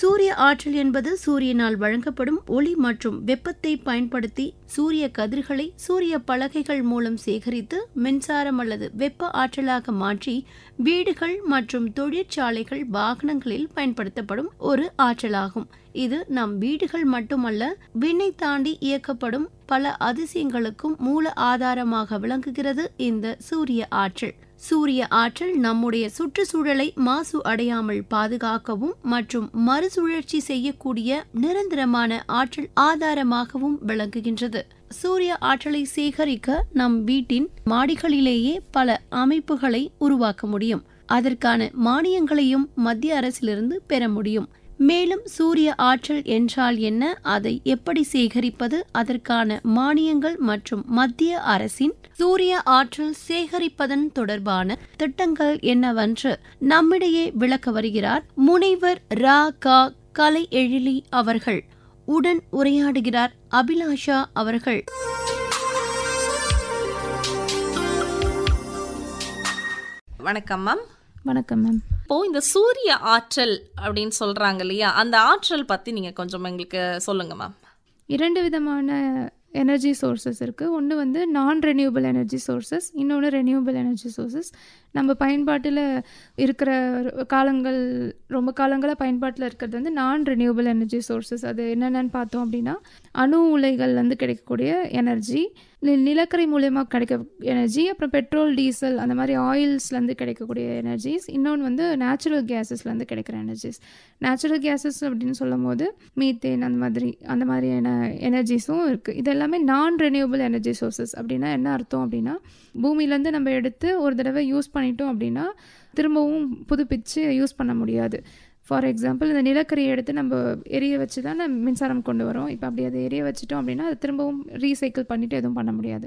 சூரிய ஆற்றல் என்பது சூரியனால் வழங்கப்படும் ஒளி மற்றும் வெப்பத்தை பயன்படுத்தி சூரிய கதிர்களை சூரிய பலகைகள் மூலம் சேகரித்து மின்சாரம் அல்லது வெப்ப ஆற்றலாக மாற்றி வீடுகள் மற்றும் தொழிற்சாலைகள் வாகனங்களில் பயன்படுத்தப்படும் ஒரு ஆற்றலாகும். இது நம் வீடுகள் மட்டுமல்ல, விண்ணை தாண்டி இயக்கப்படும் பல அதிசயங்களுக்கும் மூல ஆதாரமாக விளங்குகிறது இந்த சூரிய ஆற்றல். சூரிய ஆற்றல் நம்முடைய சுற்றுச்சூழலை மாசு அடையாமல் பாதுகாக்கவும் மற்றும் மறுசுழற்சி செய்யக்கூடிய நிரந்தரமான ஆற்றல் ஆதாரமாகவும் விளங்குகின்றது. சூரிய ஆற்றலை சேகரிக்க நம் வீட்டின் மாடிகளிலேயே பல அமைப்புகளை உருவாக்க முடியும். அதற்கான மானியங்களையும் மத்திய அரசிலிருந்து பெற முடியும். மேலும் சூரிய ஆற்றல் என்றால் என்ன, அதை எப்படி சேகரிப்பது, அதற்கான மானியங்கள் மற்றும் மத்திய அரசின் சூரிய ஆற்றல் சேகரிப்பதன் தொடர்பான திட்டங்கள் என்னவென்று நம்மிடையே விளக்க வருகிறார் முனைவர் ரா. கா. கலை எழிலி அவர்கள். உடன் உரையாடுகிறார் அபிலாஷா அவர்கள். வணக்கம் மேம். வணக்கம் மேம். இப்போ இந்த சூரிய ஆற்றல் அப்படின்னு சொல்றாங்க இல்லையா, அந்த ஆற்றல் பத்தி நீங்க கொஞ்சம் எங்களுக்கு சொல்லுங்க மேம். 2 விதமான எனர்ஜி சோர்சஸ் இருக்குது. ஒன்று வந்து நான் ரெனியூபிள் எனர்ஜி சோர்சஸ், இன்னொன்று ரெனியூபிள் எனர்ஜி சோர்சஸ். நம்ம பயன்பாட்டில் இருக்கிற காலங்கள், ரொம்ப காலங்களாக பயன்பாட்டில் இருக்கிறது வந்து நான் ரெனியூபிள் எனர்ஜி சோர்சஸ். அது என்னென்னு பார்த்தோம் அப்படின்னா, அணு உலைகள்லேருந்து கிடைக்கக்கூடிய எனர்ஜி, நிலக்கரி மூலயமா கிடைக்க எனர்ஜி, அப்புறம் பெட்ரோல், டீசல் அந்த மாதிரி ஆயில்ஸ்லேருந்து கிடைக்கக்கூடிய எனர்ஜிஸ். இன்னொன்று வந்து நேச்சுரல் கேஸஸ்லேருந்து கிடைக்கிற எனர்ஜிஸ். நேச்சுரல் கேஸஸ் அப்படின்னு சொல்லும் போது மீத்தேன் அந்த மாதிரியான எனர்ஜிஸும் இருக்குது. இது எல்லாமே நான் ரெனியூபிள் எனர்ஜி சோர்சஸ். அப்படின்னா என்ன அர்த்தம் அப்படின்னா, பூமியிலேருந்து நம்ம எடுத்து ஒரு தடவை யூஸ் பண்ணிட்டோம் அப்படின்னா திரும்பவும் புதுப்பிச்சு யூஸ் பண்ண முடியாது. ஃபார் எக்ஸாம்பிள், இந்த நிலக்கரியை எடுத்து நம்ம எரிய வச்சு தான் மின்சாரம் கொண்டு வரோம். இப்போ அப்படி அதை எரிய வச்சிட்டோம் அப்படின்னா அது திரும்பவும் ரீசைக்கிள் பண்ணிவிட்டு எதுவும் பண்ண முடியாது.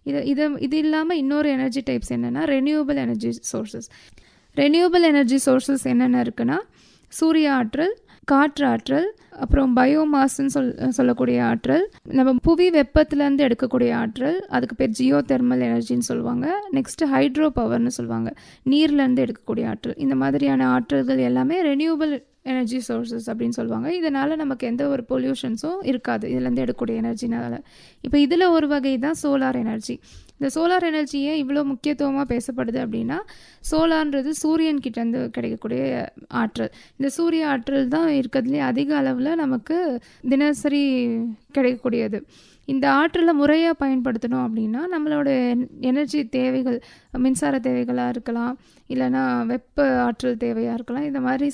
இது இல்லாமல் இன்னொரு எனர்ஜி டைப்ஸ் என்னென்னா renewable energy sources. Renewable energy sources என்னென்ன இருக்குன்னா, சூரிய ஆற்றல், காற்று ஆற்றல், அப்புறம் பயோமாஸ்ன்னு சொல்லக்கூடிய ஆற்றல், நம்ம புவி வெப்பத்துலேருந்து எடுக்கக்கூடிய ஆற்றல், அதுக்கு பேர் ஜியோ தெர்மல் எனர்ஜின்னு சொல்லுவாங்க. நெக்ஸ்ட்டு ஹைட்ரோ பவர்னு சொல்லுவாங்க, நீர்லேருந்து எடுக்கக்கூடிய ஆற்றல். இந்த மாதிரியான ஆற்றல்கள் எல்லாமே ரெனியூபிள் எனர்ஜி சோர்சஸ் அப்படின்னு சொல்லுவாங்க. இதனால் நமக்கு எந்த ஒரு பொல்யூஷன்ஸும் இருக்காது இதுலேருந்து எடுக்கக்கூடிய எனர்ஜினால. இப்போ இதில் ஒரு வகை தான் சோலார் எனர்ஜி. இந்த சோலார் எனர்ஜியே இவ்வளோ முக்கியத்துவமாக பேசப்படுது அப்படின்னா, சோலார்ன்றது சூரியன்கிட்டேருந்து கிடைக்கக்கூடிய ஆற்றல். இந்த சூரிய ஆற்றல் தான் இருக்கிறதுலே அதிக அளவில் நமக்கு தினசரி கிடைக்கக்கூடியது. இந்த ஆற்றலை முறையாக பயன்படுத்தணும் அப்படின்னா நம்மளோட எனர்ஜி தேவைகள், மின்சார தேவைகளாக இருக்கலாம், இல்லைனா வெப்ப ஆற்றல் தேவையாக இருக்கலாம். இந்த மாதிரி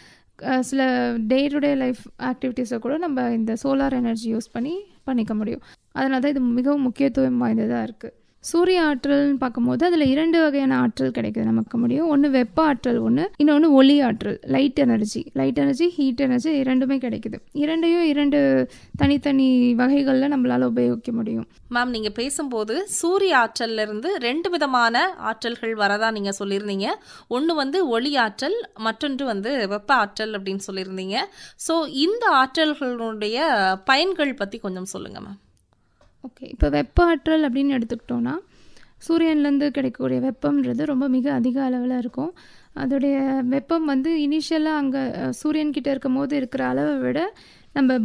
சில டே டு டே லைஃப் ஆக்டிவிட்டீஸை கூட நம்ம இந்த சோலார் எனர்ஜி யூஸ் பண்ணிக்க முடியும். அதனால தான் இது மிகவும் முக்கியத்துவம் வாய்ந்ததாக இருக்குது. சூரிய ஆற்றல்னு பார்க்கும்போது அதில் 2 வகையான ஆற்றல் கிடைக்குது நமக்கு முடியும். ஒன்று வெப்ப ஆற்றல், இன்னொன்று ஒளி ஆற்றல், லைட் எனர்ஜி, ஹீட் எனர்ஜி, இரண்டுமே கிடைக்குது. இரண்டையும் 2 தனித்தனி வகைகளில் நம்மளால் உபயோகிக்க முடியும். மேம், நீங்கள் பேசும்போது சூரிய ஆற்றல்ல இருந்து 2 விதமான ஆற்றல்கள் வரதா நீங்கள் சொல்லியிருந்தீங்க. ஒன்று வந்து ஒளி ஆற்றல், மற்றொன்று வந்து வெப்ப ஆற்றல் அப்படின்னு சொல்லியிருந்தீங்க. ஸோ இந்த ஆற்றல்களுடைய பயன்கள் பற்றி கொஞ்சம் சொல்லுங்கள் மேம். ஓகே, இப்போ வெப்ப ஆற்றல் அப்படின்னு எடுத்துக்கிட்டோன்னா, சூரியன்லேருந்து கிடைக்கக்கூடிய வெப்பம்ன்றது ரொம்ப மிக அதிக அளவில் இருக்கும். அதோடைய வெப்பம் வந்து இனிஷியலாக அங்கே சூரியன்கிட்ட இருக்கும் போது இருக்கிற அளவை விட நம்ம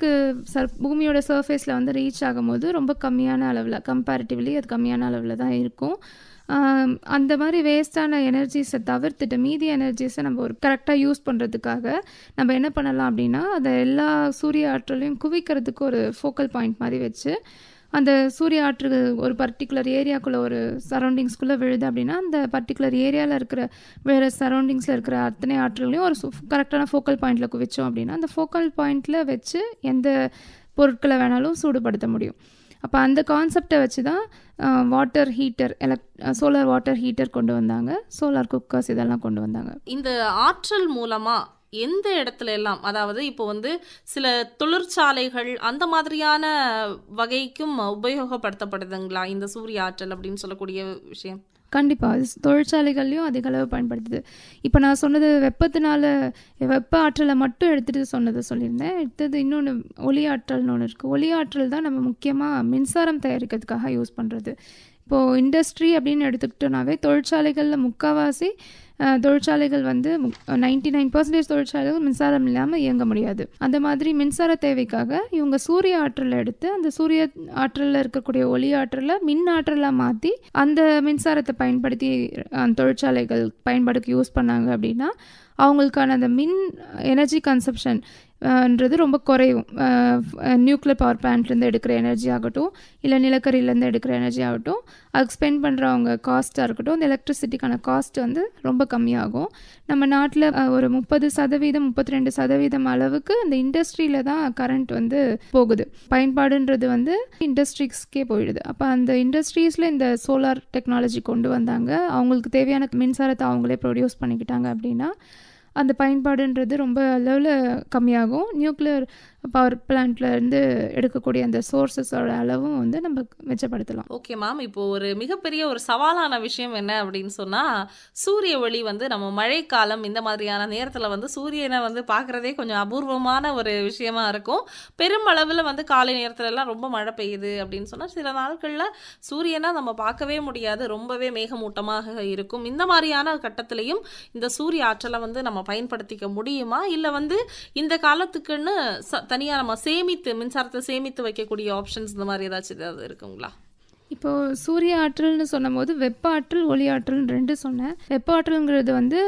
பூமியோட சர்ஃபேஸில் வந்து ரீச் ஆகும்போது ரொம்ப கம்மியான அளவில், கம்பேரிட்டிவ்லி அது கம்மியான அளவில் தான் இருக்கும். அந்த மாதிரி வேஸ்டான எனர்ஜிஸை தவிர்த்துட்டு மீதி எனர்ஜிஸை நம்ம ஒரு கரெக்டாக யூஸ் பண்ணுறதுக்காக நம்ம என்ன பண்ணலாம் அப்படின்னா, அதை எல்லா சூரிய ஆற்றலையும் குவிக்கிறதுக்கு ஒரு ஃபோக்கல் பாயிண்ட் மாதிரி வச்சு, அந்த சூரிய ஆற்றல் ஒரு பர்டிகுலர் ஏரியாக்குள்ளே, ஒரு சரௌண்டிங்ஸ்குள்ளே விழுது அப்படின்னா அந்த பர்டிகுலர் ஏரியாவில் இருக்கிற வேறு சரௌண்டிங்ஸில் இருக்கிற அத்தனை ஆற்றல்களையும் ஒரு கரெக்டான ஃபோக்கல் பாயிண்டில் குவிச்சோம் அப்படின்னா அந்த ஃபோக்கல் பாயிண்டில் வச்சு எந்த பொருட்களை வேணாலும் சூடுபடுத்த முடியும். அப்போ அந்த கான்செப்டை வச்சு தான் water heater, solar water heater கொண்டு வந்தாங்க, சோலார் குக்கர்ஸ் இதெல்லாம் கொண்டு வந்தாங்க. இந்த ஆற்றல் மூலமாக எந்த இடத்துல எல்லாம், அதாவது இப்போ வந்து சில தொழிற்சாலைகள் அந்த மாதிரியான வகைக்கும் உபயோகப்படுத்தப்படுதுங்களா இந்த சூரிய ஆற்றல் அப்படின்னு சொல்லக்கூடிய விஷயம்? கண்டிப்பாக தொழிற்சாலைகள்லையும் அதிக அளவு பயன்படுத்துது. இப்போ நான் சொன்னது வெப்ப ஆற்றலை மட்டும் எடுத்துகிட்டு சொல்லியிருந்தேன். அடுத்தது இன்னொன்று ஒளி ஆற்றல்னு ஒன்று இருக்குது. ஒளி ஆற்றல் தான் நம்ம முக்கியமாக மின்சாரம் தயாரிக்கிறதுக்காக யூஸ் பண்ணுறது. இப்போது இண்டஸ்ட்ரி அப்படின்னு எடுத்துக்கிட்டோன்னாவே தொழிற்சாலைகளில் முக்கால்வாசி தொழிற்சாலைகள் வந்து 99% தொழிற்சாலைகள் மின்சாரம் இல்லாமல் இயங்க முடியாது. அந்த மாதிரி மின்சார தேவைக்காக இவங்க சூரிய ஆற்றலை எடுத்து அந்த சூரிய ஆற்றலில் இருக்கக்கூடிய ஒளி ஆற்றலை மின் ஆற்றலாக மாற்றி அந்த மின்சாரத்தை பயன்படுத்தி தொழிற்சாலைகள் பயன்பாடுக்கு யூஸ் பண்ணாங்க அப்படின்னா அவங்களுக்கான அந்த மின் எனர்ஜி கன்சப்ஷன் ன்றது ரொம்ப குறையும். நியூக்ளியர் பவர் பிளான்ட்லேருந்து எடுக்கிற எனர்ஜி ஆகட்டும், இல்லை நிலக்கரியிலேருந்து எடுக்கிற எனர்ஜி ஆகட்டும், அதுக்கு ஸ்பெண்ட் பண்ணுறவங்க காஸ்ட்டாக இருக்கட்டும், அந்த எலக்ட்ரிசிட்டிக்கான காஸ்ட் வந்து ரொம்ப கம்மியாகும். நம்ம நாட்டில் ஒரு 30% 32% அளவுக்கு இந்த இண்டஸ்ட்ரியில் தான் கரண்ட் வந்து போகுது. பயன்பாடுன்றது வந்து இண்டஸ்ட்ரீஸ்க்கே போயிடுது. அப்போ அந்த இண்டஸ்ட்ரீஸில் இந்த சோலார் டெக்னாலஜி கொண்டு வந்தாங்க, அவங்களுக்கு தேவையான மின்சாரத்தை அவங்களே ப்ரொடியூஸ் பண்ணிக்கிட்டாங்க அப்படின்னா அந்த பயன்பாடுன்றது ரொம்ப அளவில் கம்மியாகும். நியூக்ளியர் பவர் பிளான்ட்லேருந்து எடுக்கக்கூடிய அந்த சோர்ஸஸோட அளவும் வந்து நம்ம மிச்சப்படுத்தலாம். ஓகே மேம், இப்போது ஒரு மிகப்பெரிய ஒரு சவாலான விஷயம் என்ன அப்படின்னு சொன்னால், சூரிய ஒளி வந்து நம்ம மழைக்காலம் இந்த மாதிரியான நேரத்தில் வந்து சூரியனை வந்து பார்க்குறதே கொஞ்சம் அபூர்வமான ஒரு விஷயமா இருக்கும். பெருமளவில் வந்து காலை நேரத்துலலாம் ரொம்ப மழை பெய்யுது அப்படின்னு சொன்னால் சில நாட்களில் சூரியனை நம்ம பார்க்கவே முடியாது, ரொம்பவே மேகமூட்டமாக இருக்கும். இந்த மாதிரியான கட்டத்திலையும் இந்த சூரிய ஆற்றலை வந்து நம்ம பயன்படுத்திக்க முடியுமா, இல்லை வந்து இந்த காலத்துக்குன்னு தனியாக நம்ம மின்சாரத்தை சேமித்து வைக்கக்கூடிய ஆப்ஷன்ஸ் இந்த மாதிரி ஏதாச்சும் இருக்குங்களா? இப்போது சூரிய ஆற்றல்னு சொன்னபோது வெப்ப ஆற்றல் ஒளி ஆற்றல்னு 2 சொன்னேன். வெப்ப ஆற்றல்ங்கிறது வந்து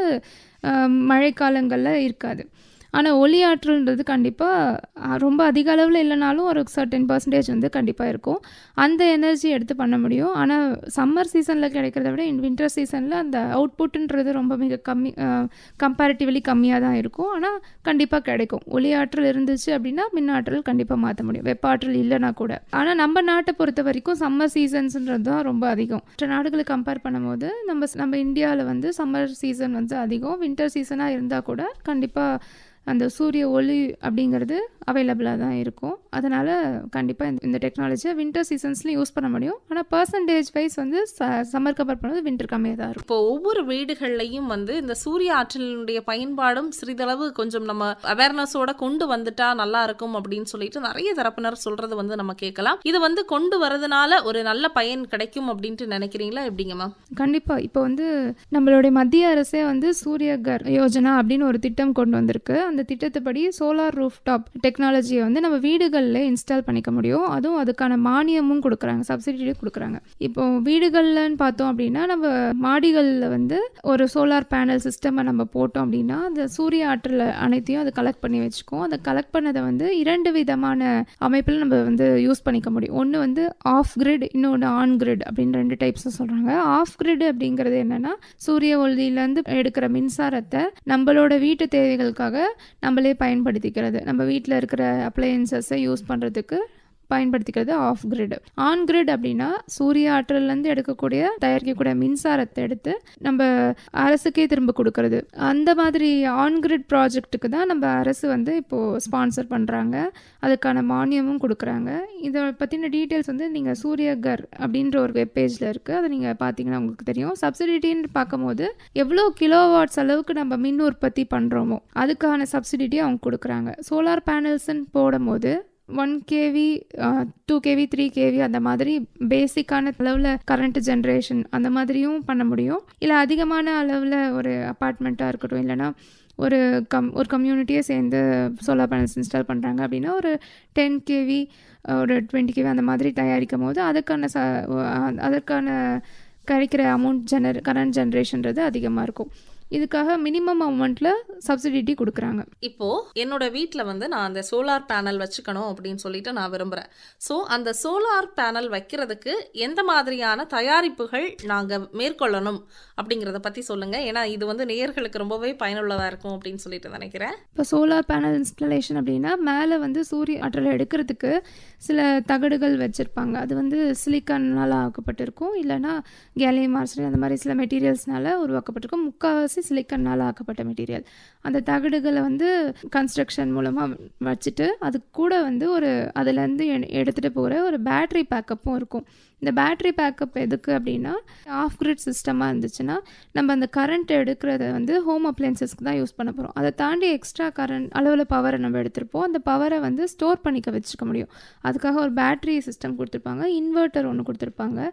மழைக்காலங்களில் இருக்காது. ஆனால் ஒளி ஆற்றல்ன்றது கண்டிப்பாக ரொம்ப அதிக அளவில் இல்லைனாலும் ஒரு சர்டன் பர்சன்டேஜ் வந்து கண்டிப்பாக இருக்கும். அந்த எனர்ஜி எடுத்து பண்ண முடியும். ஆனால் சம்மர் சீசனில் கிடைக்கிறத விட வின்டர் சீசனில் அந்த அவுட்புட்டுன்றது ரொம்ப மிக கம்பேரிட்டிவ்லி கம்மியாக தான் இருக்கும். ஆனால் கண்டிப்பாக கிடைக்கும். ஒளி ஆற்றல் இருந்துச்சு அப்படின்னா மின் ஆற்றல் கண்டிப்பாக மாற்ற முடியும், வெப்ப ஆற்றல் இல்லைனா கூட. ஆனால் நம்ம நாட்டை பொறுத்த வரைக்கும் சம்மர் சீசன்ஸ்ன்றது தான் ரொம்ப அதிகம். மற்ற நாடுகளை கம்பேர் பண்ணும்போது நம்ம இந்தியாவில் வந்து சம்மர் சீசன் வந்து அதிகம். வின்டர் சீசனாக இருந்தால் கூட கண்டிப்பாக அந்த சூரிய ஒளி அப்படிங்கிறது அவைலபிளாக தான் இருக்கும். அதனால் கண்டிப்பாக இந்த டெக்னாலஜியை வின்டர் சீசன்ஸ்லையும் யூஸ் பண்ண முடியும். ஆனால் பர்சன்டேஜ் வைஸ் வந்து சம்மர் கம்பேர் பண்ணுறது வின்டர் கம்மியாக தான் இருக்கும். இப்போ ஒவ்வொரு வீடுகள்லையும் வந்து இந்த சூரிய ஆற்றலினுடைய பயன்பாடும் சிறிதளவு கொஞ்சம் நம்ம அவேர்னஸோட கொண்டு வந்துட்டா நல்லா இருக்கும் அப்படின்னு சொல்லிட்டு நிறைய தரப்பினர் சொல்றது வந்து நம்ம கேட்கலாம். இது வந்து கொண்டு வரதுனால ஒரு நல்ல பயன் கிடைக்கும் அப்படின்ட்டு நினைக்கிறீங்களா, எப்படிங்கம்மா? கண்டிப்பாக. இப்போ வந்து நம்மளுடைய மத்திய அரசே வந்து சூரியகர் யோஜனா அப்படின்னு ஒரு திட்டம் கொண்டு வந்திருக்கு. அந்த திட்டத்தைப்படி சோலார் ரூஃப் டாப் டெக்னாலஜியை வந்து நம்ம வீடுகளில் இன்ஸ்டால் பண்ணிக்க முடியும். அதுவும் அதுக்கான மானியமும் கொடுக்குறாங்க, சப்சிடியும் கொடுக்குறாங்க. இப்போ வீடுகள்லன்னு பார்த்தோம் அப்படின்னா நம்ம மாடிகளில் வந்து ஒரு சோலார் பேனல் சிஸ்டமை நம்ம போட்டோம் அப்படின்னா அந்த சூரிய ஆற்றல் அனைத்தையும் அதை கலெக்ட் பண்ணி வச்சுக்கோம். அதை கலெக்ட் பண்ணதை வந்து 2 விதமான அமைப்பில் நம்ம வந்து யூஸ் பண்ணிக்க முடியும். ஒன்று வந்து ஆஃப் கிரிட், இன்னொன்று ஆன் கிரிட் அப்படின்னு 2 டைப்ஸை சொல்கிறாங்க. ஆஃப் கிரிட் அப்படிங்கிறது என்னென்னா சூரிய ஒளியிலேருந்து எடுக்கிற மின்சாரத்தை நம்மளோட வீட்டு தேவைகளுக்காக நம்மளே பயன்படுத்திக்கிறது, நம்ம வீட்டில் இருக்கிற அப்ளையன்சஸை யூஸ் பண்ணுறதுக்கு பயன்படுத்திக்கிறது ஆஃப் கிரிட். ஆன் கிரிட் அப்படின்னா சூரிய ஆற்றல்லேருந்து தயாரிக்கக்கூடிய மின்சாரத்தை எடுத்து நம்ம அரசுக்கே திரும்ப கொடுக்கறது. அந்த மாதிரி ஆன் கிரிட் ப்ராஜெக்ட்டுக்கு தான் நம்ம அரசு வந்து இப்போது ஸ்பான்சர் பண்ணுறாங்க, அதுக்கான மானியமும் கொடுக்குறாங்க. இதை பற்றின டீட்டெயில்ஸ் வந்து நீங்கள் சூரியகர் அப்படின்ற ஒரு வெப்பேஜில் இருக்குது, அதை நீங்கள் பார்த்தீங்கன்னா உங்களுக்கு தெரியும். சப்சிடின்னு பார்க்கும்போது எவ்வளோ கிலோவாட்ஸ் அளவுக்கு நம்ம மின் உற்பத்தி பண்ணுறோமோ அதுக்கான சப்சிடி அவங்க கொடுக்குறாங்க. சோலார் பேனல்ஸ்ன்னு போடும்போது 1 kV 2 kV 3 kV அந்த மாதிரி பேசிக்கான அளவில் கரண்ட் ஜென்ரேஷன் அந்த மாதிரியும் பண்ண முடியும். இல்லை அதிகமான அளவில் ஒரு அப்பார்ட்மெண்ட்டாக இருக்கட்டும், இல்லைனா ஒரு கம்யூனிட்டியை சேர்ந்து சோலார் பேனல்ஸ் இன்ஸ்டால் பண்ணுறாங்க அப்படின்னா ஒரு 10 kV ஒரு 20 kV அந்த மாதிரி தயாரிக்கும் போது அதற்கான கிடைக்கிற கரண்ட் ஜென்ரேஷன்றது அதிகமாக இருக்கும். இதுக்காக மினிமம் அமௌண்ட்டில் சப்சிடி கொடுக்குறாங்க. இப்போது என்னோட வீட்டில் வந்து நான் அந்த சோலார் பேனல் வச்சுக்கணும் அப்படின்னு சொல்லிட்டு நான் விரும்புகிறேன். ஸோ அந்த சோலார் பேனல் வைக்கிறதுக்கு எந்த மாதிரியான தயாரிப்புகள் நாங்கள் மேற்கொள்ளணும் அப்படிங்கிறத பற்றி சொல்லுங்கள். ஏன்னா இது வந்து நேயர்களுக்கு ரொம்பவே பயனுள்ளதாக இருக்கும் அப்படின்னு சொல்லிட்டு நினைக்கிறேன். இப்போ சோலார் பேனல் இன்ஸ்டாலேஷன் அப்படின்னா மேலே வந்து சூரிய ஆற்றலை எடுக்கிறதுக்கு சில தகடுகள் வச்சுருப்பாங்க. அது வந்து சிலிக்கானால் ஆக்கப்பட்டிருக்கும், இல்லைனா கேலியம் ஆர்சனைடு அந்த மாதிரி சில மெட்டீரியல்ஸ்னால உருவாக்கப்பட்டிருக்கும். முக்கால்வாசி சிலிக்கானால் ஆக்கப்பட்ட மெட்டீரியல். அந்த தகடுகளை வந்து கன்ஸ்ட்ரக்ஷன் மூலமாக வச்சுட்டு அது கூட வந்து அதுலேருந்து எடுத்துகிட்டு போகிற ஒரு பேட்ரி பேக்கப்பும் இருக்கும். இந்த பேட்ரி பேக்கப் எதுக்கு அப்படின்னா ஆஃப் கிரிட் சிஸ்டமாக இருந்துச்சுன்னா நம்ம அந்த கரண்ட் எடுக்கிறத வந்து ஹோம் அப்ளையன்சஸ்க்கு தான் யூஸ் பண்ண போகிறோம். அதை தாண்டி எக்ஸ்ட்ரா கரண்ட் அளவில் பவரை நம்ம எடுத்துருப்போம். அந்த பவரை வந்து ஸ்டோர் பண்ணிக்க வச்சுக்க முடியும். அதுக்காக ஒரு பேட்ரி சிஸ்டம் கொடுத்துருப்பாங்க, இன்வெர்ட்டர் ஒன்று கொடுத்துருப்பாங்க,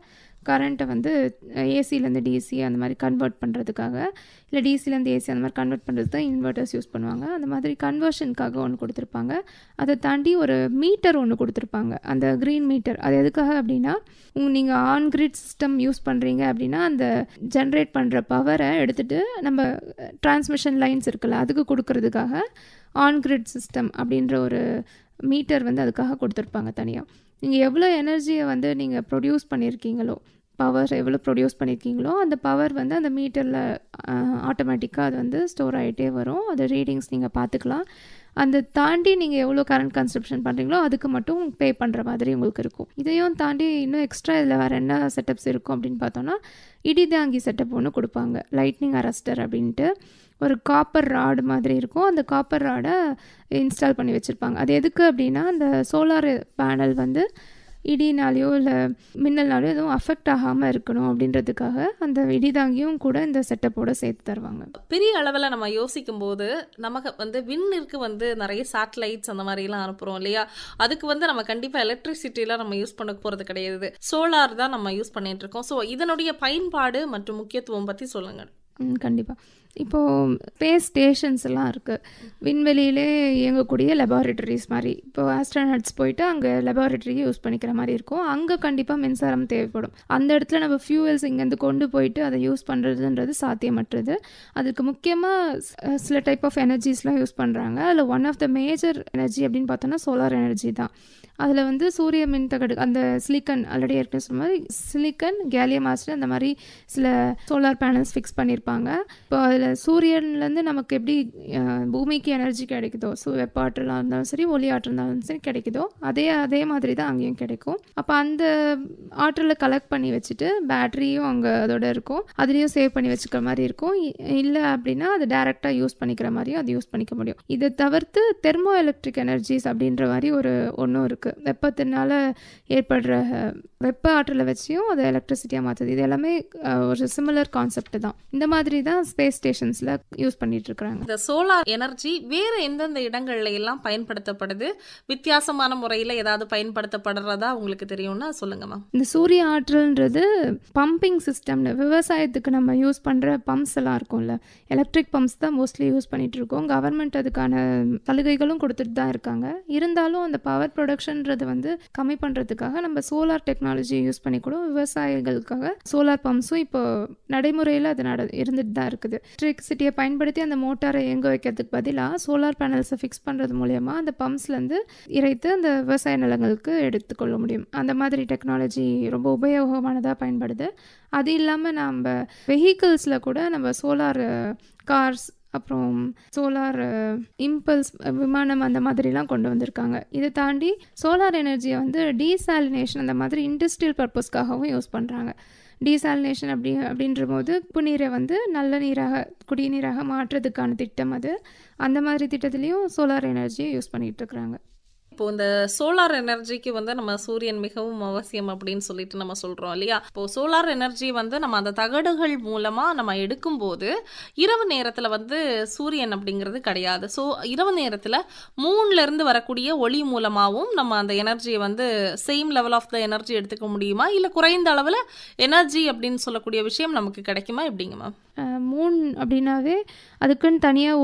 கரண்ட்டை வந்து ஏசிலேருந்து டிசி அந்த மாதிரி கன்வெர்ட் பண்ணுறதுக்காக, இல்லை டிசிலேருந்து ஏசி அந்த மாதிரி கன்வெர்ட் பண்ணுறது தான் இன்வெர்ட்டர்ஸ் யூஸ் பண்ணுவாங்க. அந்த மாதிரி கன்வர்ஷனுக்காக ஒன்று கொடுத்துருப்பாங்க. அதை தாண்டி ஒரு மீட்டர் ஒன்று கொடுத்துருப்பாங்க, அந்த க்ரீன் மீட்டர். அது எதுக்காக அப்படின்னா, நீங்கள் ஆன் கிரிட் சிஸ்டம் யூஸ் பண்ணுறீங்க அப்படின்னா அந்த ஜென்ரேட் பண்ணுற பவரை எடுத்துகிட்டு நம்ம டிரான்ஸ்மிஷன் லைன்ஸ் இருக்குல்ல அதுக்கு கொடுக்கறதுக்காக ஆன் கிரிட் சிஸ்டம் அப்படின்ற ஒரு மீட்டர் வந்து அதுக்காக கொடுத்துருப்பாங்க தனியாக. நீங்கள் எவ்வளோ எனர்ஜியை வந்து நீங்கள் ப்ரொடியூஸ் பண்ணியிருக்கீங்களோ, பவர் எவ்வளோ ப்ரொடியூஸ் பண்ணியிருக்கீங்களோ அந்த பவர் வந்து அந்த மீட்டரில் ஆட்டோமேட்டிக்காக அது வந்து ஸ்டோர் ஆகிட்டே வரும். அது ரீடிங்ஸ் நீங்கள் பார்த்துக்கலாம். அந்த தாண்டி நீங்கள் எவ்வளோ கரண்ட் கன்சப்ஷன் பண்ணுறீங்களோ அதுக்கு மட்டும் பே பண்ணுற மாதிரி உங்களுக்கு இருக்கும். இதையும் தாண்டி இன்னும் எக்ஸ்ட்ரா இதில் வேறு என்ன செட்டப்ஸ் இருக்கும் அப்படின்னு பார்த்தோன்னா, இடிதாங்கி செட்டப் ஒன்று கொடுப்பாங்க, லைட்னிங் அரஸ்டர் அப்படின்ட்டு. ஒரு காப்பர் ராடு மாதிரி இருக்கும். அந்த காப்பர் ராடை இன்ஸ்டால் பண்ணி வச்சுருப்பாங்க. அது எதுக்கு அப்படின்னா, அந்த சோலார் பேனல் வந்து இடினாலேயோ இல்லை மின்னல்னாலேயோ எதுவும் அஃபெக்ட் ஆகாமல் இருக்கணும் அப்படின்றதுக்காக அந்த இடிதாங்கியும் கூட இந்த செட்டப்போடு சேர்த்து தருவாங்க. பெரிய அளவில் நம்ம யோசிக்கும் போது நமக்கு வந்து விண்ணிற்கு வந்து நிறைய சேட்டலைட்ஸ் அந்த மாதிரிலாம் அனுப்புகிறோம் இல்லையா? அதுக்கு வந்து நம்ம கண்டிப்பாக எலக்ட்ரிசிட்டிலாம் நம்ம யூஸ் பண்ண போகிறது கிடையாது, சோலார் தான் நம்ம யூஸ் பண்ணிட்டு இருக்கோம். ஸோ இதனுடைய பயன்பாடு மற்றும் முக்கியத்துவம் பற்றி சொல்லுங்கள். கண்டிப்பாக. இப்போது ஸ்பேஸ் ஸ்டேஷன்ஸ் எல்லாம் இருக்குது, விண்வெளியிலே இயங்கக்கூடிய லெபார்ட்டரிஸ் மாதிரி. இப்போது ஆஸ்ட்ரோனட்ஸ் போயிட்டு அங்கே லெபார்ட்டரியை யூஸ் பண்ணிக்கிற மாதிரி இருக்கும். அங்கே கண்டிப்பாக மின்சாரம் தேவைப்படும். அந்த இடத்துல நம்ம ஃபியூவல்ஸ் இங்கேருந்து கொண்டு போயிட்டு அதை யூஸ் பண்ணுறதுன்றது சாத்தியமற்றது. அதுக்கு முக்கியமாக சில டைப் ஆஃப் எனர்ஜிஸ்லாம் யூஸ் பண்ணுறாங்க. அதில் one of the major energy அப்படின்னு பார்த்தோன்னா சோலார் எனர்ஜி தான். அதில் வந்து சூரிய மின்தகடு, அந்த சிலிக்கன் ஆல்ரெடி ஏற்கனவே சொன்ன மாதிரி சிலிக்கன், கேலியம் ஆர்சனைடு அந்த மாதிரி சில சோலார் பேனல்ஸ் ஃபிக்ஸ் பண்ணியிருப்பாங்க. இப்போ அதில் சூரியன்லேருந்து நமக்கு எப்படி பூமிக்கு எனர்ஜி கிடைக்குதோ, வெப்ப ஆற்றலாக இருந்தாலும் சரி ஒளி ஆற்றல் இருந்தாலும் சரி கிடைக்குதோ அதே மாதிரி தான் அங்கேயும் கிடைக்கும். அப்போ அந்த ஆற்றலை கலெக்ட் பண்ணி வச்சுட்டு பேட்டரியும் அங்கே அதோட இருக்கும், அதுலேயும் சேவ் பண்ணி வச்சுக்கிற மாதிரி இருக்கும். இல்லை அப்படின்னா அது டைரெக்டாக யூஸ் பண்ணிக்கிற மாதிரியும் அது யூஸ் பண்ணிக்க முடியும். இதை தவிர்த்து தெர்மோ எலக்ட்ரிக் எனர்ஜிஸ் அப்படின்ற மாதிரி ஒன்றும் இருக்குது. வெப்பத்தினால ஏற்படுற வெப்ப ஆற்றலை வச்சியும் அதை எலக்ட்ரிசிட்டியாக மாற்றுது. இது எல்லாமே ஒரு சிமிலர் கான்செப்ட் தான். இந்த மாதிரி தான் ஸ்பேஸ் ஸ்டேஷன்ஸில் யூஸ் பண்ணிட்டு இருக்கிறாங்க. இந்த சோலார் எனர்ஜி வேறு எந்தெந்த இடங்கள்ல எல்லாம் பயன்படுத்தப்படுது? வித்தியாசமான முறையில் ஏதாவது பயன்படுத்தப்படுறதா உங்களுக்கு தெரியும்னா சொல்லுங்க மேம். இந்த சூரிய ஆற்றல்ன்றது பம்பிங் சிஸ்டம்னு விவசாயத்துக்கு நம்ம யூஸ் பண்ணுற பம்ப்ஸ் எல்லாம் இருக்கும்ல, எலக்ட்ரிக் பம்ப்ஸ் தான் மோஸ்ட்லி யூஸ் பண்ணிட்டு இருக்கோம். கவர்மெண்ட் அதுக்கான சலுகைகளும் கொடுத்துட்டு தான் இருக்காங்க. இருந்தாலும் அந்த பவர் ப்ரொடக்ஷன்றது வந்து கம்மி பண்ணுறதுக்காக நம்ம சோலார் டெக்னாலஜி யூஸ் பண்ணி கூட விவசாயிகளுக்காக சோலார் பம்ப்ஸும் இப்போ நடைமுறையில் அது இருந்துட்டு தான் இருக்குது. எலக்ட்ரிசிட்டியை பயன்படுத்தி அந்த மோட்டாரை இயங்க வைக்கிறதுக்கு பதிலாக சோலார் பேனல்ஸை ஃபிக்ஸ் பண்ணுறது மூலயமா அந்த பம்ப்ஸ்லேருந்து இறைத்து அந்த விவசாய நிலங்களுக்கு எடுத்துக்கொள்ள முடியும். அந்த மாதிரி டெக்னாலஜி ரொம்ப உபயோகமானதாக பயன்படுது. அது இல்லாமல் நம்ம வெஹிக்கிள்ஸில் கூட நம்ம சோலார் கார்ஸ், அப்புறம் சோலார் இம்பல்ஸ் விமானம் அந்த மாதிரிலாம் கொண்டு வந்திருக்காங்க. இதை தாண்டி சோலார் எனர்ஜியை வந்து டீசாலினேஷன் அந்த மாதிரி இண்டஸ்ட்ரியல் பர்பஸ்க்காகவும் யூஸ் பண்ணுறாங்க. டீசாலினேஷன் அப்படின்ற போது உப்பு நீரை வந்து நல்ல நீராக, குடிநீராக மாற்றுறதுக்கான திட்டம் அது. அந்த மாதிரி திட்டத்துலேயும் சோலார் எனர்ஜியை யூஸ் பண்ணிகிட்டு இருக்கிறாங்க. இப்போ இந்த சோலார் எனர்ஜிக்கு வந்து நம்ம சூரியன் மிகவும் அவசியம் அப்படின்னு சொல்லிட்டு நம்ம சொல்கிறோம் இல்லையா? இப்போ சோலார் எனர்ஜி வந்து நம்ம அந்த தகடுகள் மூலமாக நம்ம எடுக்கும்போது இரவு நேரத்தில் வந்து சூரியன் அப்படிங்கிறது கிடையாது. ஸோ இரவு நேரத்தில் மூன்லேருந்து வரக்கூடிய ஒளி மூலமாகவும் நம்ம அந்த எனர்ஜியை வந்து same level of the energy எடுத்துக்க முடியுமா, இல்லை குறைந்த அளவில் எனர்ஜி அப்படின்னு சொல்லக்கூடிய விஷயம் நமக்கு கிடைக்குமா, எப்படிங்க மேம்? மூன் அப்படின்னாவே அதுக்குன்னு தனியாக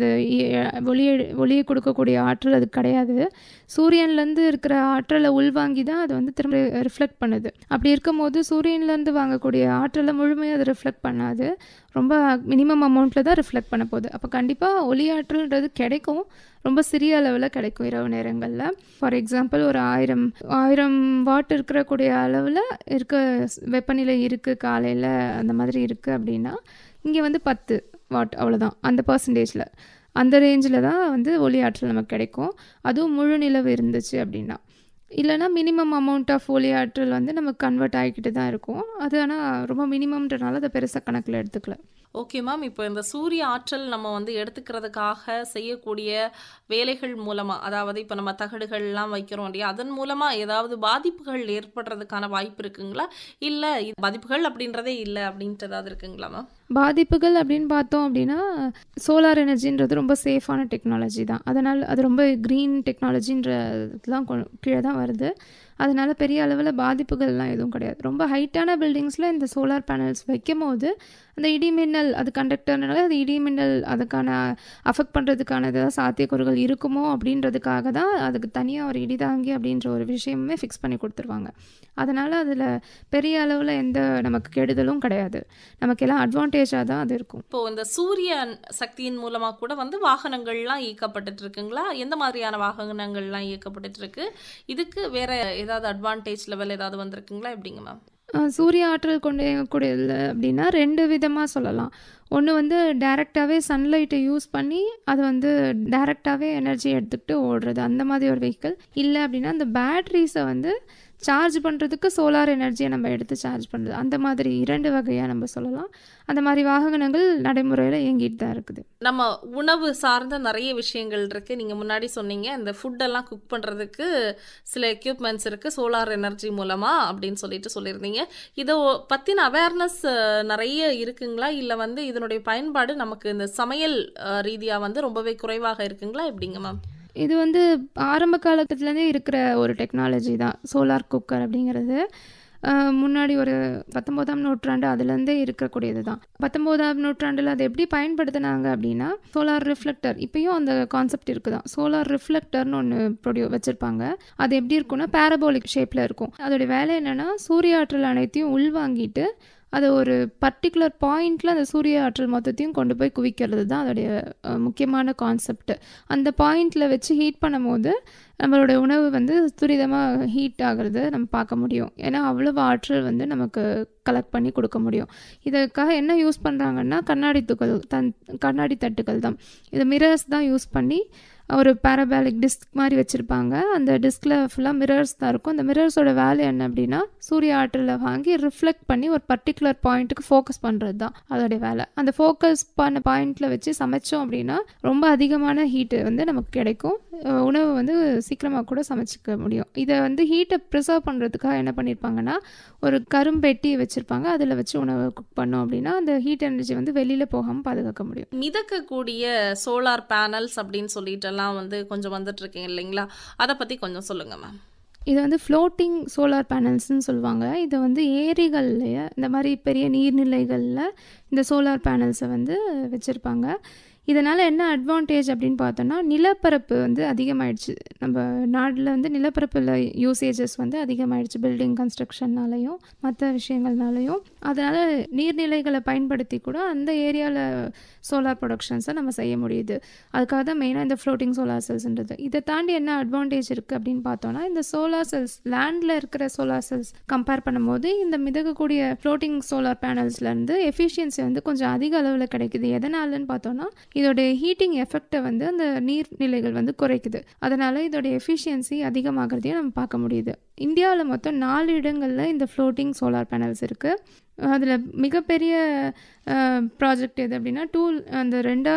ஒளியை கொடுக்கக்கூடிய ஆற்றல் அது கிடையாது. சூரியன்லேருந்து இருக்கிற ஆற்றலை உள்வாங்கி தான் அது வந்து திரும்ப ரிஃப்ளெக்ட் பண்ணுது. அப்படி இருக்கும் போது சூரியன்லேருந்து வாங்கக்கூடிய ஆற்றலை முழுமையாக அது ரிஃப்ளெக்ட் பண்ணாது, ரொம்ப மினிமம் அமௌண்ட்டில் தான் ரிஃப்ளெக்ட் பண்ண போகுது. அப்போ கண்டிப்பாக ஒளி ஆற்றல்ன்றது கிடைக்கும், ரொம்ப சிறிய அளவில் கிடைக்கும் இரவு நேரங்களில். ஃபார் எக்ஸாம்பிள் ஒரு 1000 வாட் இருக்கக்கூடிய அளவில் வெப்பநிலை இருக்குது காலையில், அந்த மாதிரி இருக்குது அப்படின்னா இங்கே வந்து 10 வாட் அவ்வளோதான். அந்த பர்சன்டேஜில் அந்த ரேஞ்சில் தான் வந்து ஒளி ஆற்றல் நமக்கு கிடைக்கும். அதுவும் முழு நிலவு இருந்துச்சு அப்படின்னா. இல்லைனா மினிமம் அமௌண்ட் ஆஃப் ஒளி ஆற்றல் வந்து நமக்கு கன்வெர்ட் ஆகிக்கிட்டு தான் இருக்கும். அது ஆனால் ரொம்ப மினிமம்ன்றனால அதை பெருசாக கணக்கில் எடுத்துக்கல. Okay ma'am. இப்போ இந்த சூரிய ஆற்றல் நம்ம வந்து எடுத்துக்கிறதுக்காக செய்யக்கூடிய வேலைகள் மூலமாக, அதாவது இப்போ நம்ம தகடுகள்லாம் வைக்கிறோம் இல்லையா, அதன் மூலமாக ஏதாவது பாதிப்புகள் ஏற்படுறதுக்கான வாய்ப்பு இருக்குங்களா, இல்லை பாதிப்புகள் அப்படின்றதே இல்லை அப்படின்ட்டு ஏதாவது இருக்குங்களா மேம்? பாதிப்புகள் அப்படின்னு பார்த்தோம் அப்படின்னா சோலார் எனர்ஜின்றது ரொம்ப சேஃபான டெக்னாலஜி தான். அதனால் அது ரொம்ப க்ரீன் டெக்னாலஜின்றதுலாம் கீழே தான் வருது. அதனால பெரிய அளவில் பாதிப்புகள்லாம் எதுவும் கிடையாது. ரொம்ப ஹைட்டான பில்டிங்ஸில் இந்த சோலார் பேனல்ஸ் வைக்கும் போது அந்த இடிமின்னல், அது கண்டக்டர்னால அது இடிமின்னல் அதுக்கான அஃபெக்ட் பண்ணுறதுக்கான ஏதாவது சாத்தியக்கூறுகள் இருக்குமோ அப்படின்றதுக்காக தான் அதுக்கு தனியாக ஒரு இடிதாங்கி அப்படின்ற ஒரு விஷயமே ஃபிக்ஸ் பண்ணி கொடுத்துருவாங்க. அதனால் அதில் பெரிய அளவில் எந்த நமக்கு கெடுதலும் கிடையாது, நமக்கு எல்லாம் அட்வான்டேஜாக தான் அது இருக்கும். இப்போ இந்த சூரிய சக்தியின் மூலமாக கூட வந்து வாகனங்கள்லாம் இயக்கப்பட்டு இருக்குங்களா? எந்த மாதிரியான வாகனங்கள்லாம் இயக்கப்பட்டு இருக்கு? இதுக்கு வேற ஏதாவது அட்வான்டேஜ் லெவல் ஏதாவது வந்திருக்குங்களா? எப்படிங்க மேம்? சூரிய ஆற்றல் கொண்டு இயங்கக்கூடியது அப்படின்னா 2 விதமாக சொல்லலாம். ஒன்று வந்து டைரெக்டாகவே சன்லைட்டை யூஸ் பண்ணி அது வந்து டைரெக்டாகவே எனர்ஜி எடுத்துக்கிட்டு ஓடுறது, அந்த மாதிரி ஒரு வெஹிக்கிள். இல்லை அப்படின்னா அந்த பேட்ரிஸை வந்து சார்ஜ் பண்ணுறதுக்கு சோலார் எனர்ஜியை நம்ம எடுத்து சார்ஜ் பண்ணுறது, அந்த மாதிரி 2 வகையாக நம்ம சொல்லலாம். அந்த மாதிரி வாகனங்கள் நடைமுறையில் இயங்கிட்டு தான் இருக்குது. நம்ம உணவு சார்ந்த நிறைய விஷயங்கள் இருக்குது. நீங்கள் முன்னாடி சொன்னீங்க இந்த ஃபுட்டெல்லாம் குக் பண்ணுறதுக்கு சில எக்யூப்மெண்ட்ஸ் இருக்குது சோலார் எனர்ஜி மூலமாக அப்படின்னு சொல்லியிருந்தீங்க. இதை பற்றின அவேர்னஸ் நிறைய இருக்குங்களா? இல்லை வந்து இதனுடைய பயன்பாடு நமக்கு இந்த சமையல் ரீதியாக வந்து ரொம்பவே குறைவாக இருக்குங்களா? எப்படிங்க மேம்? இது வந்து ஆரம்ப காலத்துலேருந்தே இருக்கிற ஒரு டெக்னாலஜி தான் சோலார் குக்கர் அப்படிங்கிறது. முன்னாடி ஒரு 19ஆம் நூற்றாண்டு அதுலேருந்தே இருக்கக்கூடியது தான். 19ஆம் நூற்றாண்டில் அதை எப்படி பயன்படுத்தினாங்க அப்படின்னா சோலார் ரிஃப்ளெக்டர், இப்பயும் அந்த கான்செப்ட் இருக்குதான். சோலார் ரிஃப்ளெக்டர்னு ஒன்று வச்சுருப்பாங்க. அது எப்படி இருக்குன்னா பேரபோலிக் ஷேப்பில் இருக்கும். அதோடைய வேலை என்னென்னா சூரிய ஆற்றல் அனைத்தையும் உள்வாங்கிட்டு அது ஒரு பர்டிகுலர் பாயிண்டில் அந்த சூரிய ஆற்றல் மொத்தத்தையும் கொண்டு போய் குவிக்கிறது தான் அதோடைய முக்கியமான கான்செப்ட். அந்த பாயிண்டில் வச்சு ஹீட் பண்ணும் போது நம்மளுடைய உணவு வந்து துரிதமாக ஹீட் ஆகிறது நம்ம பார்க்க முடியும். ஏன்னா அவ்வளவு ஆற்றல் வந்து நமக்கு கலெக்ட் பண்ணி கொடுக்க முடியும். இதுக்காக என்ன யூஸ் பண்ணுறாங்கன்னா கண்ணாடி தட்டுகள் தான். இது மிரர்ஸ் தான் யூஸ் பண்ணி ஒரு பேரபாலிக் டிஸ்க் மாதிரி வச்சுருப்பாங்க. அந்த டிஸ்கில் ஃபுல்லாக மிரர்ஸ் தான் இருக்கும். அந்த மிரர்ஸோட வேலை என்ன அப்படின்னா சூரிய ஆற்றலை வாங்கி ரிஃப்ளெக்ட் பண்ணி ஒரு பர்டிகுலர் பாயிண்ட்டுக்கு ஃபோக்கஸ் பண்ணுறது தான் அதோடைய வேலை. அந்த ஃபோக்கஸ் பண்ண பாயிண்டில் வச்சு சமைச்சோம் அப்படின்னா ரொம்ப அதிகமான ஹீட்டு வந்து நமக்கு கிடைக்கும். உணவு வந்து சீக்கிரமாக கூட சமைச்சிக்க முடியும். இதை வந்து ஹீட்டை ப்ரிசர்வ் பண்ணுறதுக்காக என்ன பண்ணியிருப்பாங்கன்னா ஒரு கரும்பெட்டி வச்சுருப்பாங்க. அதில் வச்சு உணவு குக் பண்ணோம் அப்படின்னா அந்த ஹீட் எனர்ஜி வந்து வெளியில் போகாமல் பாதுகாக்க முடியும். மிதக்கக்கூடிய சோலார் பேனல்ஸ் அப்படின்னு சொல்லிட்டு வந்து கொஞ்சம் வந்துட்டு இருக்கீங்க இல்லைங்களா? அதை பற்றி கொஞ்சம் சொல்லுங்கள் மேம். இது வந்து ஃப்ளோட்டிங் சோலார் பேனல்ஸ்ன்னு சொல்லுவாங்க. இதை வந்து ஏரிகள்லையே இந்த மாதிரி பெரிய நீர்நிலைகளில் இந்த சோலார் பேனல்ஸை வந்து வச்சுருப்பாங்க. இதனால் என்ன அட்வான்டேஜ் அப்படின்னு பார்த்தோன்னா நிலப்பரப்பு வந்து அதிகமாகிடுச்சு. நம்ம நாட்டில் வந்து நிலப்பரப்பில் யூசேஜஸ் வந்து அதிகமாகிடுச்சு பில்டிங் கன்ஸ்ட்ரக்ஷன்னாலையும் மற்ற விஷயங்கள்னாலையும். அதனால் நீர்நிலைகளை பயன்படுத்தி கூட அந்த ஏரியாவில் சோலார் ப்ரொடக்ஷன்ஸை நம்ம செய்ய முடியுது. அதுக்காக தான் மெயினாக இந்த ஃப்ளோட்டிங் சோலார் செல்ஸ்ன்றது. இதை தாண்டி என்ன அட்வான்டேஜ் இருக்குது அப்படின்னு பார்த்தோன்னா இந்த சோலார் செல்ஸ் லேண்டில் இருக்கிற சோலார் செல்ஸ் கம்பேர் பண்ணும்போது இந்த மிதக்கக்கூடிய ஃப்ளோட்டிங் சோலார் பேனல்ஸ்லேருந்து எஃபிஷியன்சி வந்து கொஞ்சம் அதிக அளவில் கிடைக்குது. எதனாலன்னு பார்த்தோன்னா இதோடைய ஹீட்டிங் எஃபெக்டை வந்து அந்த நீர்நிலைகள் வந்து குறைக்குது. அதனால் இதோடைய எஃபிஷியன்சி அதிகமாகிறதையும் நம்ம பார்க்க முடியுது. இந்தியாவில் மொத்தம் 4 இடங்களில் இந்த ஃப்ளோட்டிங் சோலார் பேனல்ஸ் இருக்குது. அதில் மிகப்பெரிய ப்ராஜெக்ட் எது அப்படின்னா அந்த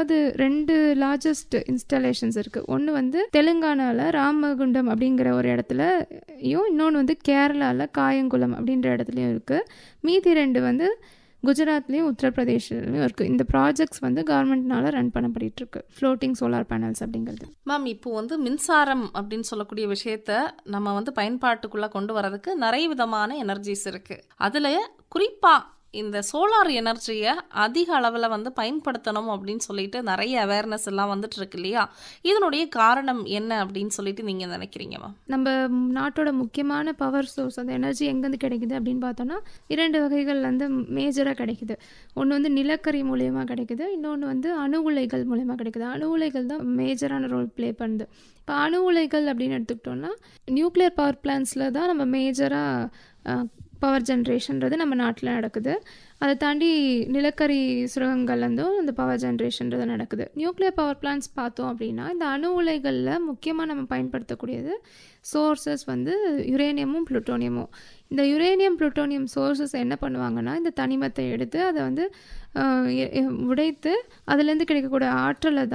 2 லார்ஜஸ்ட் இன்ஸ்டாலேஷன்ஸ் இருக்குது. ஒன்று வந்து தெலுங்கானாவில் ராமகுண்டம் அப்படிங்கிற ஒரு இடத்துலையும், இன்னொன்று வந்து கேரளாவில் காயங்குளம் அப்படின்ற இடத்துலையும் இருக்குது. மீதி 2 வந்து குஜராத்லேயும் உத்தரப்பிரதேஷ்லையும் இருக்குது. இந்த ப்ராஜெக்ட்ஸ் வந்து கவர்மெண்ட்னால ரன் பண்ணப்பட்டு இருக்கு ஃப்ளோட்டிங் சோலார் பேனல்ஸ் அப்படிங்கிறது. மேம், இப்போ வந்து மின்சாரம் அப்படின்னு சொல்லக்கூடிய விஷயத்த நம்ம வந்து பயன்பாட்டுக்குள்ளே கொண்டு வரதுக்கு நிறைய விதமான எனர்ஜிஸ் இருக்குது. அதில் குறிப்பாக இந்த சோலார் எனர்ஜியை அதிக அளவில் வந்து பயன்படுத்தணும் அப்படின்னு சொல்லிட்டு நிறைய அவேர்னஸ் எல்லாம் வந்துட்டு இருக்கு இல்லையா? இதனுடைய காரணம் என்ன அப்படின்னு சொல்லிட்டு நீங்கள் நினைக்கிறீங்க மேம்? நம்ம நாட்டோட முக்கியமான பவர் சோர்ஸ் அந்த எனர்ஜி எங்கேருந்து கிடைக்குது அப்படின்னு பார்த்தோன்னா 2 வகைகள் வந்து மேஜராக கிடைக்குது. ஒன்று வந்து நிலக்கரி மூலயமா கிடைக்குது, இன்னொன்று வந்து அணு உலைகள் மூலயமா கிடைக்குது. அணு உலைகள் தான் மேஜரான ரோல் ப்ளே பண்ணுது. இப்போ அணு உலைகள் அப்படின்னு எடுத்துக்கிட்டோன்னா நியூக்ளியர் பவர் பிளான்ஸில் தான் நம்ம மேஜராக பவர் ஜென்ரேஷன்றது நம்ம நாட்டில் நடக்குது. அதை தாண்டி நிலக்கரி சுரங்கங்கள்லேருந்தும் இந்த பவர் ஜென்ரேஷன்றது நடக்குது. நியூக்ளியர் பவர் பிளான்ஸ் பார்த்தோம் அப்படின்னா இந்த அணு உலைகளில் முக்கியமாக நம்ம பயன்படுத்தக்கூடியது சோர்சஸ் வந்து யுரேனியமும் புளுட்டோனியமும். இந்த யுரேனியம் புளுட்டோனியம் சோர்சஸ் என்ன பண்ணுவாங்கன்னா இந்த தனிமத்தை எடுத்து அதை வந்து உடைத்து அதுலேருந்து கிடைக்கக்கூடிய ஆற்றலை தான்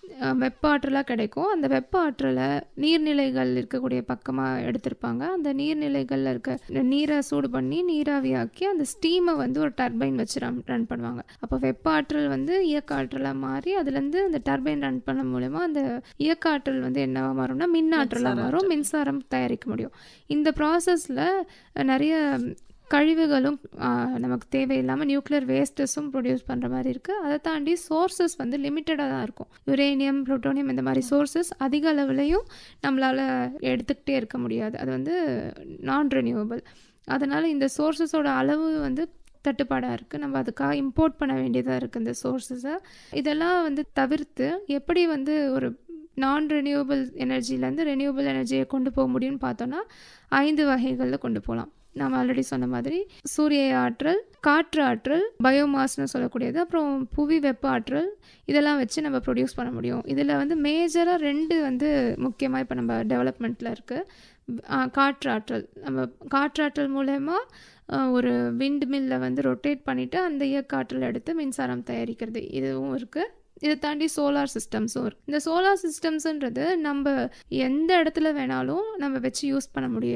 வெப்ப ஆற்றலாக கிடைக்கும். அந்த வெப்ப ஆற்றலை நீர்நிலைகள் இருக்கக்கூடிய பக்கமாக எடுத்திருப்பாங்க. அந்த நீர்நிலைகளில் இருக்க நீரை சூடு பண்ணி நீராவியாக்கி அந்த ஸ்டீமை வந்து ஒரு டர்பைன் வச்சு ரன் பண்ணுவாங்க. அப்போ வெப்ப ஆற்றல் வந்து இயக்க ஆற்றலாக மாறி அதுலேருந்து அந்த டர்பைன் ரன் பண்ண மூலமா அந்த இயக்க ஆற்றல் வந்து என்னவா மாறும்னா மின் ஆற்றலாக மாறும், மின்சாரம் தயாரிக்க முடியும். இந்த ப்ராசஸில் நிறைய கழிவுகளும் நமக்கு தேவையில்லாமல் நியூக்ளியர் வேஸ்டஸும் ப்ரொடியூஸ் பண்ணுற மாதிரி இருக்குது. அதை தாண்டி சோர்ஸஸ் வந்து லிமிட்டடாக தான் இருக்கும். யுரேனியம், புளூட்டோனியம் இந்த மாதிரி சோர்ஸஸ் அதிக அளவுலையும் நம்மளால் எடுத்துக்கிட்டே இருக்க முடியாது. அது வந்து நான் ரெனியூவபிள். அதனால் இந்த சோர்ஸஸோட அளவு வந்து தட்டுப்பாடாக இருக்குது. நம்ம அதுக்காக இம்போர்ட் பண்ண வேண்டியதாக இருக்குது இந்த சோர்ஸஸை. இதெல்லாம் வந்து தவிர்த்து எப்படி வந்து ஒரு நான் ரெனியூவபிள் எனர்ஜிலேருந்து ரெனியூவபிள் எனர்ஜியை கொண்டு போக முடியும்னு பார்த்தோன்னா 5 வகைகளில் கொண்டு போகலாம். நம்ம ஆல்ரெடி சொன்ன மாதிரி சூரிய ஆற்றல், காற்று ஆற்றல், பயோமாஸ்னு சொல்லக்கூடியது, அப்புறம் புவி வெப்ப ஆற்றல், இதெல்லாம் வச்சு நம்ம ப்ரொடியூஸ் பண்ண முடியும். இதில் வந்து மேஜராக 2 வந்து முக்கியமாக இப்போ நம்ம டெவலப்மெண்ட்டில் இருக்குது. காற்று ஆற்றல், நம்ம காற்றாற்றல் மூலமா ஒரு விண்ட் மில்லை வந்து ரொட்டேட் பண்ணிவிட்டு அந்த இயக்க ஆற்றல் எடுத்து மின்சாரம் தயாரிக்கிறது, இதுவும் இருக்குது. இதை தாண்டி சோலார் சிஸ்டம்ஸும் இருக்குது. இந்த சோலார் சிஸ்டம்ஸுன்றது நம்ம எந்த இடத்துல வேணாலும் நம்ம வச்சு யூஸ்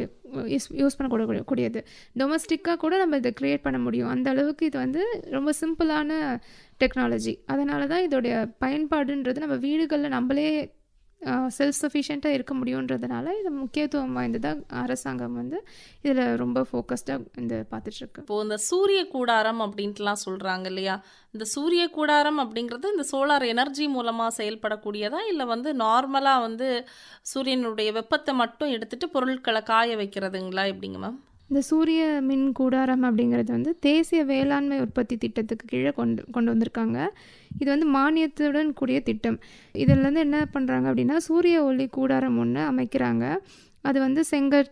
பண்ணக்கூடியது. டொமஸ்டிக்காக கூட நம்ம இதை க்ரியேட் பண்ண முடியும். அந்த அளவுக்கு இது வந்து ரொம்ப சிம்பிளான டெக்னாலஜி. அதனால தான் இதோடைய பயன்பாடுன்றது நம்ம வீடுகளில் நம்மளே செல்ஃப் சஃபிஷியண்ட்டாக இருக்க முடியுன்றதுனால இது முக்கியத்துவம் வாய்ந்ததாக அரசாங்கம் வந்து இதில் ரொம்ப ஃபோக்கஸ்டாக இந்த பார்த்துட்ருக்கு. இப்போது இந்த சூரிய கூடாரம் அப்படின்ட்டுலாம் சொல்கிறாங்க இல்லையா, இந்த சூரிய கூடாரம் அப்படிங்கிறது இந்த சோலார் எனர்ஜி மூலமாக செயல்படக்கூடியதா, இல்லை வந்து நார்மலாக வந்து சூரியனுடைய வெப்பத்தை மட்டும் எடுத்துகிட்டு பொருட்களை காய வைக்கிறதுங்களா, எப்படிங்க மேம்? இந்த சூரிய மின் கூடாரம் அப்படிங்கிறது வந்து தேசிய வேளாண்மை உற்பத்தி திட்டத்துக்கு கீழே கொண்டு வந்திருக்காங்க. இது வந்து மானியத்துடன் கூடிய திட்டம். இதில் வந்து என்ன பண்ணுறாங்க அப்படின்னா சூரிய ஒளி கூடாரம் ஒன்று அமைக்கிறாங்க. அது வந்து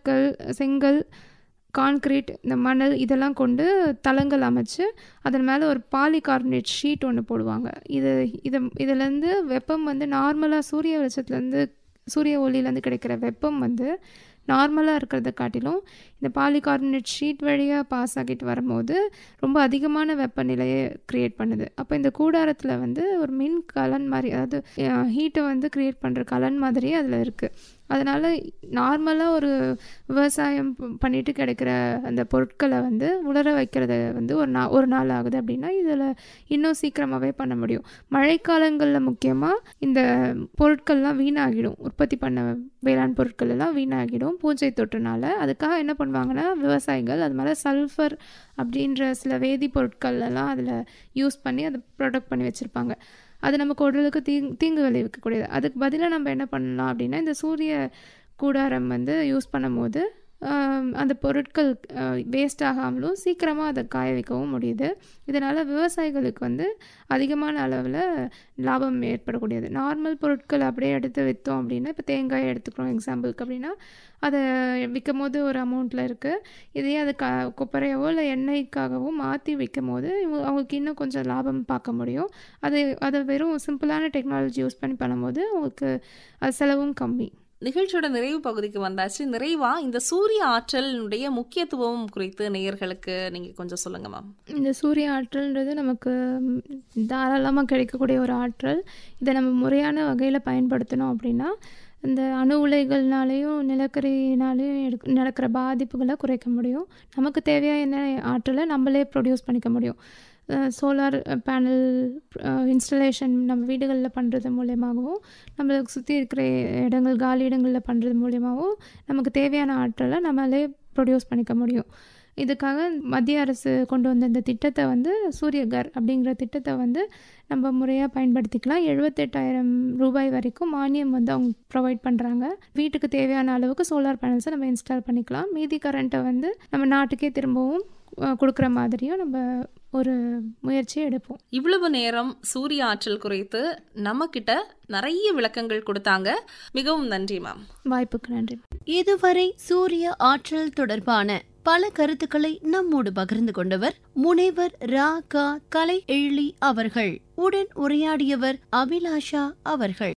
செங்கல், கான்கிரீட், இந்த மணல் இதெல்லாம் கொண்டு தளங்கள் அமைச்சு அதன் மேலே ஒரு பாலிகார்பனேட் ஷீட் ஒன்று போடுவாங்க. இதிலேருந்து வெப்பம் வந்து நார்மலாக சூரிய வெளிச்சத்துலேருந்து சூரிய ஒளியிலேருந்து கிடைக்கிற வெப்பம் வந்து நார்மலாக இருக்கிறத காட்டிலும் இந்த பாலிகார்பனேட் ஷீட் வழியாக பாஸ் ஆகிட்டு வரும்போது ரொம்ப அதிகமான வெப்பநிலையை க்ரியேட் பண்ணுது. அப்போ இந்த கூடாரத்தில் வந்து ஒரு மின் கலன் மாதிரி, அதாவது ஹீட்டை வந்து க்ரியேட் பண்ணுற கலன் மாதிரியே அதில் இருக்குது. அதனால் நார்மலாக ஒரு விவசாயம் பண்ணிட்டு கிடைக்கிற அந்த பொருட்களை வந்து உலர வைக்கிறது வந்து ஒரு நாள் ஆகுது அப்படின்னா இதில் இன்னும் சீக்கிரமாகவே பண்ண முடியும். மழைக்காலங்களில் முக்கியமாக இந்த பொருட்கள்லாம் வீணாகிடும். உற்பத்தி பண்ண வேளாண் பொருட்கள் எல்லாம் வீணாகிடும் பூஞ்சை தொற்றுனால. அதுக்காக என்ன பண்ணுவாங்கன்னா விவசாயிகள் அது மேலே சல்ஃபர் அப்படின்ற சில வேதிப்பொருட்கள் எல்லாம் அதில் யூஸ் பண்ணி அதை ப்ரொடக்ட் பண்ணி வச்சுருப்பாங்க. அது நமக்கு உடலுக்கு தீங்கு விளைவிக்கக்கூடியது. அதுக்கு பதிலாக நம்ம என்ன பண்ணலாம் அப்படின்னா இந்த சூரிய கூடாரம் வந்து யூஸ் பண்ணும்போது அந்த பொருட்கள் வேஸ்ட் ஆகாமலும் சீக்கிரமாக அதை காய வைக்கவும் முடியுது. இதனால் விவசாயிகளுக்கு வந்து அதிகமான அளவில் லாபம் ஏற்படக்கூடியது. நார்மல் பொருட்கள் அப்படியே எடுத்து விற்றோம் அப்படின்னா, இப்போ தேங்காய் எடுத்துக்கிறோம் எக்ஸாம்பிளுக்கு அப்படின்னா, அதை விற்கும் போது ஒரு அமௌண்ட்டில் இருக்குது. இதே அது கொப்பரையவோ இல்லை எண்ணெய்க்காகவோ மாற்றி விற்கும் போது அவங்களுக்கு இன்னும் கொஞ்சம் லாபம் பார்க்க முடியும். அதை வெறும் சிம்பிளான டெக்னாலஜி யூஸ் பண்ணி பண்ணும்போது அவங்களுக்கு அது செலவும் கம்மி. நிகழ்ச்சியோட நிறைவு பகுதிக்கு வந்தாச்சு. நிறைவா இந்த சூரிய ஆற்றலினுடைய முக்கியத்துவம் குறித்து நேயர்களுக்கு நீங்கள் கொஞ்சம் சொல்லுங்க மேம். இந்த சூரிய ஆற்றல்ன்றது நமக்கு தாராளமாக கிடைக்கக்கூடிய ஒரு ஆற்றல். இதை நம்ம முறையான வகையில் பயன்படுத்தணும் அப்படின்னா இந்த அணு உலைகள்னாலேயும் நிலக்கரினாலேயும் நடக்கிற பாதிப்புகளை குறைக்க முடியும். நமக்கு தேவையான ஆற்றலை நம்மளே ப்ரொடியூஸ் பண்ணிக்க முடியும். சோலார் பேனல் இன்ஸ்டலேஷன் நம்ம வீடுகளில் பண்ணுறது மூலியமாகவும் நம்மளுக்கு சுற்றி இருக்கிற இடங்கள் காலி இடங்களில் பண்ணுறது மூலியமாகவும் நமக்கு தேவையான ஆற்றலை நம்மளே ப்ரொடியூஸ் பண்ணிக்க முடியும். இதுக்காக மத்திய அரசு கொண்டு வந்த இந்த திட்டத்தை வந்து சூரியகர் அப்படிங்கிற திட்டத்தை வந்து நம்ம முறையாக பயன்படுத்திக்கலாம். 78,000 ரூபாய் வரைக்கும் மானியம் வந்து அவங்க ப்ரொவைட் பண்ணுறாங்க. வீட்டுக்கு தேவையான அளவுக்கு சோலார் பேனல்ஸை நம்ம இன்ஸ்டால் பண்ணிக்கலாம். மீதி கரண்ட்டை வந்து நம்ம நாட்டுக்கே திரும்பவும் கொடுக்குற மாதிரியும் நம்ம ஒரு முயற்சியை எடுப்போம். இவ்வளவு நேரம் சூரிய ஆற்றல் குறித்து நம்மக்கிட்ட நிறைய விளக்கங்கள் கொடுத்தாங்க. மிகவும் நன்றி மேம். வாய்ப்புக்கு நன்றி. இதுவரை சூரிய ஆற்றல் தொடர்பான பல கருத்துக்களை நம்மோடு பகிர்ந்து கொண்டவர் முனைவர் கலை எழிலி அவர்கள். உடன் உரையாடியவர் அபிலாஷா அவர்கள்.